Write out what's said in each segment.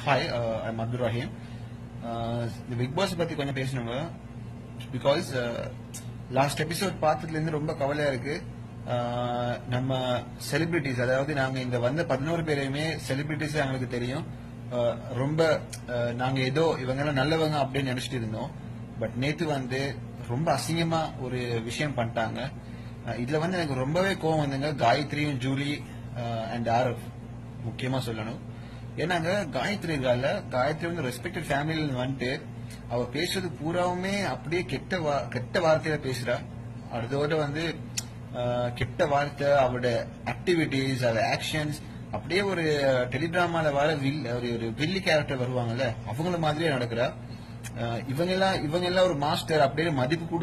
Hi, I'm Abdul Rahim. The Big Boss பத்தி கொஞ்சம் பேசணுங்க. Because last episode பார்த்ததுல இருந்து ரொம்ப கவலையா இருக்கு. நம்ம செலிபிரிட்டிஸ், அதாவது நாங்க இந்த வந்த 11 பேரையுமே செலிபிரிட்டிஸ் எங்களுக்கு தெரியும். ரொம்ப நாங்க ஏதோ இவங்க எல்லாம் நல்லவங்க அப்படின்னு நினைச்சிட்டு இருந்தோம். பட் நேத்து வந்து ரொம்ப அசிங்கமா ஒரு விஷயம் பண்ணிட்டாங்க. இதுல வந்து எனக்கு ரொம்பவே கோவம் வந்துங்க. காயத்ரியும் ஜூலி அண்ட் ஆரவ் முக்கியமா சொல்லணும். ஏன்னாங்க காயத்ரி வந்து ரெஸ்பெக்டட் ஃபேமிலியில வந்துட்டு அவ பேசுறது பூராவுமே அப்படியே கெட்ட வார்த்தையில பேசுறா. அதோட வந்து கெட்ட வார்த்தை, அவரோட ஆக்டிவிட்டிஸ், அவ ஆக்ஷன்ஸ் அப்படியே ஒரு டெலிடிராமால வர ஒரு வில்லி கேரக்டர் வருவாங்கல்ல, அவங்கள மாதிரியே நடக்கிறா. இவங்க எல்லாம் ஒரு மாஸ்டர் அப்படின்னு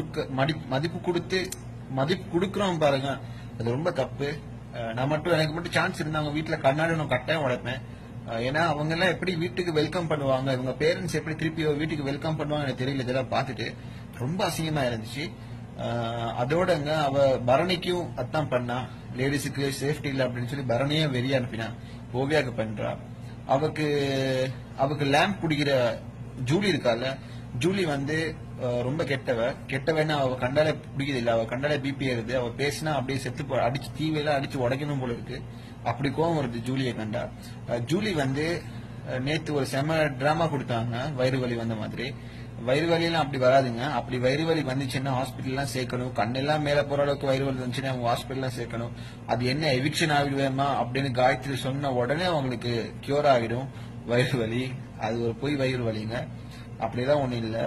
மதிப்பு கொடுக்கறோம் பாருங்க, அது ரொம்ப தப்பு. எனக்கு மட்டும் சான்ஸ் இருந்தா அவங்க வீட்டுல கண்ணாடி நான் கட்டாயம் உடைப்பேன். ஏன்னா அவங்க எல்லாம் எப்படி வீட்டுக்கு வெல்கம் பண்ணுவாங்க, இவங்க பேரண்ட்ஸ் எப்படி திருப்பி வீட்டுக்கு வெல்கம் பண்ணுவாங்க எனக்கு தெரியல. இதெல்லாம் பார்த்துட்டு ரொம்ப அசிங்கமா இருந்துச்சு. அதோடங்க அவ பரணிக்கும் அதான் பண்ணா, லேடிஸுக்கு சேஃப்டி இல்லை அப்படின்னு சொல்லி பரணியே வெளியே அனுப்பினா. ஓவியாக்கு பண்றா. அவக்கு லேம்ப் குடிக்கிற ஜூலி இருக்கால, ஜூலி வந்து ரொம்ப கெட்டவன்னா அவ கண்டாலே பிடிக்குது இல்ல, அவ கண்டாலே பிபி ஏறுது. அவ பேசினா அப்படியே செத்து அடிச்சு தீவையெல்லாம் அடிச்சு உடைக்கணும் போல இருக்கு. அப்படி கோவம் வருது ஜூலியை கண்டா. ஜூலி வந்து நேத்து ஒரு செம டிராமா கொடுத்தாங்க, வயிறு வலி வந்த மாதிரி. வயிறு வலியெல்லாம் அப்படி வராதுங்க. அப்படி வயிறு வலி வந்துச்சுன்னா ஹாஸ்பிட்டல்லாம் சேர்க்கணும். கண்ணெல்லாம் மேல போற அளவுக்கு வயிறு வலி வந்துச்சுன்னா அவங்க ஹாஸ்பிட்டல்லாம் சேர்க்கணும். அது என்ன எவிக்ஷன் ஆகிடுவேமா அப்படின்னு காயத்ரி சொன்ன உடனே அவங்களுக்கு கியூர் ஆகிடும் வயிறு வலி. அது ஒரு பொய் வயிறு வலிங்க, அப்படிதான் ஒண்ணு இல்ல.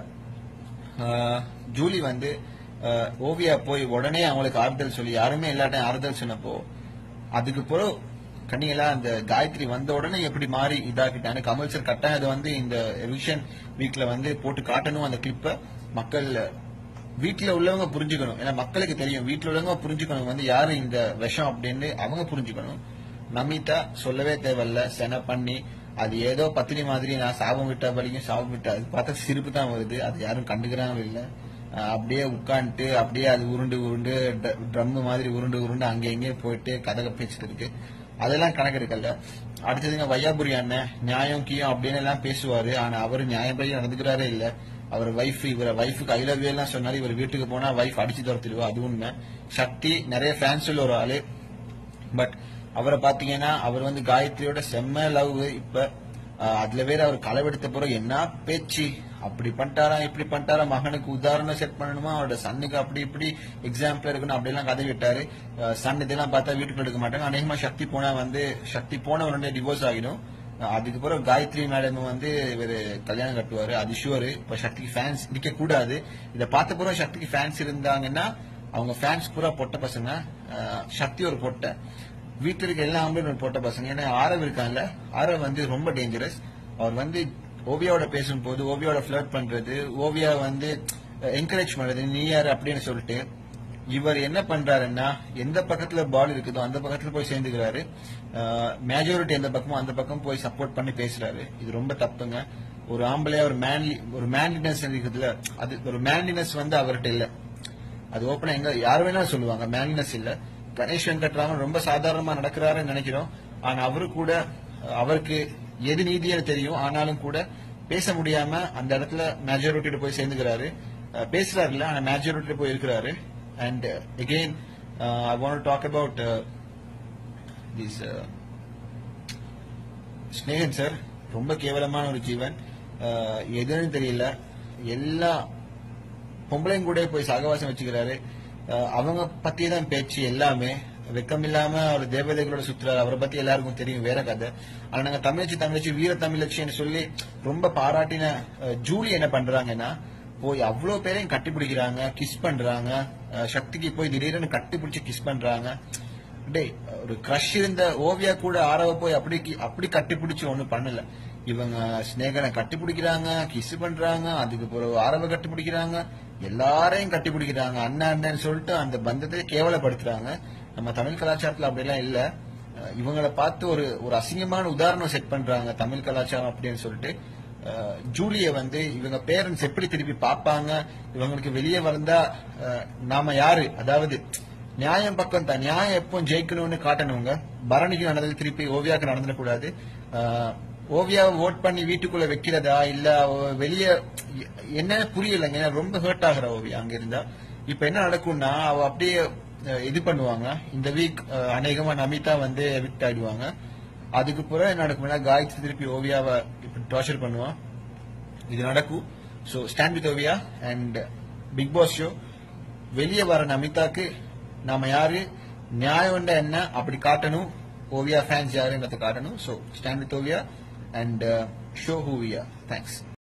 ஜூலி வந்து ஓவியா போய் உடனே அவங்களுக்கு ஆறுதல் சொல்லி, யாருமே எல்லாட்டையும் ஆறுதல் சொன்னப்போ அதுக்கு பிறகு கண்ணியெல்லாம் அந்த காயத்ரி வந்த உடனே எப்படி மாறி இதாக்கிட்டாங்க. கமல் சார் கட்டாயம் அதை வந்து இந்த எவிக்ஷன் வீக்ல வந்து போட்டு காட்டணும். அந்த கிளிப்ப மக்கள் வீட்டுல உள்ளவங்க புரிஞ்சுக்கணும். ஏன்னா மக்களுக்கு தெரியும், வீட்டுல உள்ளவங்க புரிஞ்சுக்கணும் வந்து யாரு இந்த விஷம் அப்படின்னு அவங்க புரிஞ்சுக்கணும். நமிதா சொல்லவே தேவையில்ல, சென பண்ணி அது ஏதோ பத்தினி மாதிரி நான் சாபம் விட்டா வலிக்கும் சாபம் விட்டா, அது பார்த்தா சிரிப்பு தான் வருது. அது யாரும் கண்டுக்கிறாங்க இல்ல. அப்படியே உட்காந்துட்டு அப்படியே அது உருண்டு ட்ரம் மாதிரி உருண்டு அங்கே எங்கேயும் போயிட்டு கதை பேசிட்டு இருக்கு. அதெல்லாம் கணக்கு எடுக்கல. அடுத்ததுங்க வையாபுரி அண்ணன் நியாயம் கீயம் அப்படின்னு எல்லாம் பேசுவாரு. ஆனா அவரு நியாயப்படி நடந்துக்கிறாரே இல்ல. அவர் வைஃபுக்கு ஐ லவ் யூ எல்லாம் சொன்னாரு. இவர் வீட்டுக்கு போனா வைஃப் அடிச்சு துரத்திடுவா, அது உண்மை. சக்தி நிறைய ஃபேன்ஸ் உள்ள ஒரு ஆளு. பட் அவரை பாத்தீங்கன்னா அவர் வந்து காயத்ரியோட செம்ம லவ். இப்ப அதுல வேற அவர் களவெடுத்த பிறகு என்ன பேச்சு, அப்படி பண்ணிட்டாரா இப்படி பண்ணிட்டாரா, மகனுக்கு உதாரணம் செட் பண்ணணுமா, அவரோட சன்னுக்கு அப்படி இப்படி எக்ஸாம்பிள் இருக்கணும் அப்படிலாம் கதை விட்டாரு. சன் இதெல்லாம் பார்த்தா வீட்டுக்குள்ள எடுக்க மாட்டாங்க. அநேகமா சக்தி போன உடனே டிவோர்ஸ் ஆகிடும். அதுக்கு பிறகு காயத்ரி மேடம் வந்து இவர் கல்யாணம் கட்டுவாரு, அது ஷுவரு. இப்ப சக்திக்கு ஃபேன்ஸ் இருக்க கூடாது. இதை பார்த்த பிறகு சக்திக்கு ஃபேன்ஸ் இருந்தாங்கன்னா அவங்க ஃபேன்ஸ் பூரா பொட்ட பசங்க. சக்தி ஒரு பொட்டை, வீட்டுல இருக்க எல்லா ஆம்பளையும் போட்ட பசங்க. ஏன்னா ஆரவ் இருக்காங்கல்ல, ஆரவ் வந்து ரொம்ப டேஞ்சரஸ். அவர் வந்து ஓவியாவோட பேசும்போது ஓவியாவோட ஃபிளர்ட் பண்றது, ஓவியா வந்து என்கரேஜ் பண்றது, நீ யாரு அப்படின்னு சொல்லிட்டு இவர் என்ன பண்றாருன்னா எந்த பக்கத்துல பால் இருக்குதோ அந்த பக்கத்துல போய் சேர்ந்துக்கிறாரு. மேஜாரிட்டி எந்த பக்கமோ அந்த பக்கம் போய் சப்போர்ட் பண்ணி பேசுறாரு. இது ரொம்ப தப்புங்க. ஒரு ஆம்பளையா ஒரு மேன்லினஸ் இருக்குதுல, அது ஒரு மேன்லினஸ் வந்து அவர்கிட்ட இல்ல. அது ஓப்பனா எங்க யாரு வேணாலும் சொல்லுவாங்க, மேன்லினஸ் இல்ல. கணேஷ் வெங்கட்ராமன் ரொம்ப சாதாரணமா நடக்கிறாருன்னு நினைக்கிறோம். ஆனா அவருக்கு எது நீதின்னு தெரியும். ஆனாலும் கூட பேச முடியாம அந்த இடத்துல மேஜாரிட்டியில போய் சேர்ந்துக்கிறாரு. பேசுறாரு இல்ல, ஆனா மேஜாரிட்டியில போய் இருக்கிறாரு. And again I want to talk about this Snehan sir. ரொம்ப கேவலமான ஒரு ஜீவன். எதுன்னு தெரியல, எல்லா பொம்பளையும் கூட போய் சகவாசம் வச்சுக்கிறாரு. அவங்க பத்தி தான் பேச்சு எல்லாமே. வெக்கம் இல்லாம அவர் தேவதைகளோட சுத்துறாரு. அவரை பத்தி எல்லாருக்கும் தெரியும், வேற கதை. ஆனா நாங்க தமிழச்சி வீர தமிழச்சின்னு சொல்லி ரொம்ப பாராட்டின ஜூலி என்ன பண்றாங்கன்னா போய் அவ்வளவு பேரையும் கட்டிப்பிடிக்கிறாங்க, கிஸ் பண்றாங்க. சக்திக்கு போய் திடீர்னு கட்டிப்பிடிச்சு கிஸ் பண்றாங்க. டே, ஒரு கிரஷ் இருந்த ஓவியா கூட ஆரவ போய் அப்படி கட்டிப்பிடிச்சு ஒண்ணும் பண்ணல. இவங்க ஸ்னேகனை கட்டிப்பிடிக்கிறாங்க, கிஸ் பண்றாங்க, அதுக்கு பிறகு ஆரவ கட்டிப்பிடிக்கிறாங்க, எல்லாரையும் கட்டிப்பிடிக்கிறாங்க. அண்ணன் சொல்லிட்டு அந்த பந்தத்தை கேவலப்படுத்துறாங்க. நம்ம தமிழ் கலாச்சாரத்துல அப்படிலாம் இல்ல. இவங்களை பார்த்து ஒரு அசிங்கமான உதாரணம் செட் பண்றாங்க தமிழ் கலாச்சாரம் அப்படின்னு சொல்லிட்டு. ஜூலிய வந்து இவங்க பேரண்ட்ஸ் எப்படி திருப்பி பாப்பாங்க, இவங்களுக்கு வெளியே வந்தா நாம யாரு, அதாவது நியாயம் பக்கம் தான், நியாயம் எப்போ ஜெயிக்கணும்னு காட்டணுங்க. பரணிக்கு நடந்தது திருப்பி ஓவியாக்கு நடந்துடக்கூடாது. ஓவியாவை ஓட் பண்ணி வீட்டுக்குள்ள வைக்கிறதா இல்ல வெளியே என்னன்னு புரியலைங்க. ரொம்ப ஹர்ட் ஆகுற ஓவியா அங்க இருந்தா. இப்ப என்ன நடக்கும்னா அவ அப்படியே இது பண்ணுவாங்க. இந்த வீக் அநேகமா நமிதா வந்து எவிக்ட் ஆயிடுவாங்க. அதுக்கு பிறகு என்ன நடக்கும்னா காயத்ரி திருப்பி ஓவியாவை டார்ச்சர் பண்ணுவான். இது நடக்கும். So stand with Oviya and Bigg Boss show வெளியே வர நமிதாக்கு நாம யாரு நியாயம் என்ன அப்படி காட்டணும். ஓவியா ஃபேன்ஸ் யாருன்றதை காட்டணும். So stand with Oviya and show who we are. Thanks.